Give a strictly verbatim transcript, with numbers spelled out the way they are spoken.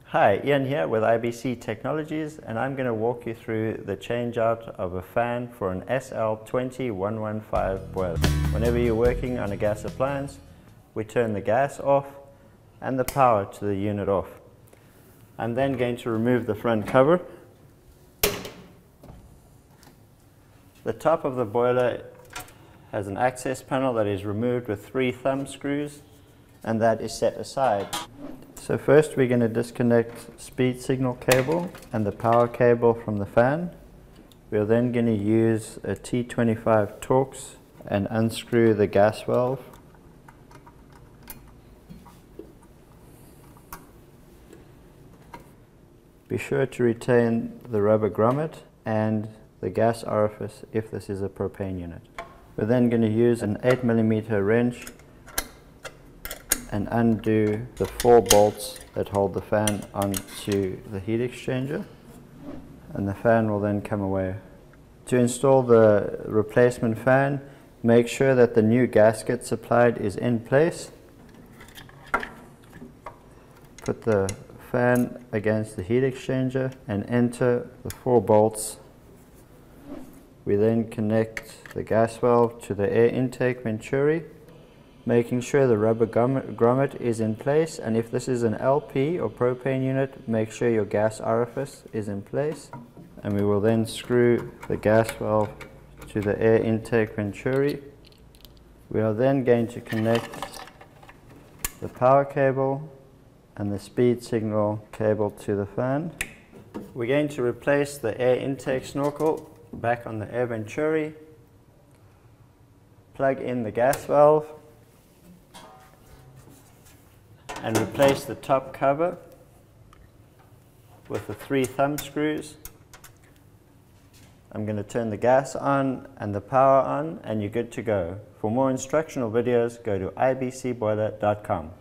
Hi, Ian here with I B C Technologies, and I'm going to walk you through the change out of a fan for an S L two zero one one five boiler. Whenever you're working on a gas appliance, we turn the gas off and the power to the unit off. I'm then going to remove the front cover. The top of the boiler has an access panel that is removed with three thumb screws, and that is set aside. So first we're going to disconnect speed signal cable and the power cable from the fan. We're then going to use a T twenty-five Torx and unscrew the gas valve. Be sure to retain the rubber grommet and the gas orifice if this is a propane unit. We're then going to use an eight millimeter wrench and undo the four bolts that hold the fan onto the heat exchanger, and the fan will then come away. To install the replacement fan, make sure that the new gasket supplied is in place. Put the fan against the heat exchanger and enter the four bolts. We then connect the gas valve to the air intake venturi, making sure the rubber grommet is in place, and if this is an L P or propane unit, make sure your gas orifice is in place. And we will then screw the gas valve to the air intake venturi. We are then going to connect the power cable and the speed signal cable to the fan. We're going to replace the air intake snorkel back on the air venturi, plug in the gas valve, and replace the top cover with the three thumb screws. I'm going to turn the gas on and the power on, and you're good to go. For more instructional videos, go to I B C boiler dot com.